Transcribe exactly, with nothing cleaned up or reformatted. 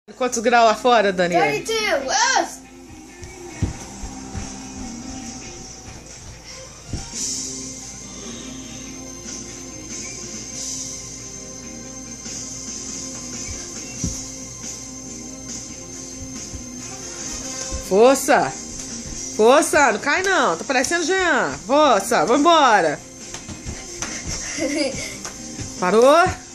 Quantos graus lá fora, Daniel? trinta e dois. Força! Força! Não cai não! Tá parecendo Jean! Força! Vambora! Parou?